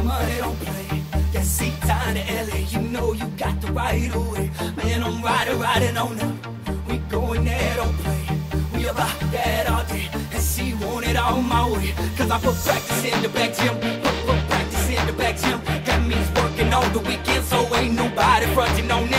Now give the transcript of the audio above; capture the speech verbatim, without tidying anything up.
money don't play. That seat time to L A, you know you got the right away. Man, I'm riding, riding on up. We going there, don't play. We about that all day, and she want it all my way. Cause I put practice in the back gym, put, put practice in the back gym. That means working on the weekend, so ain't nobody fronting on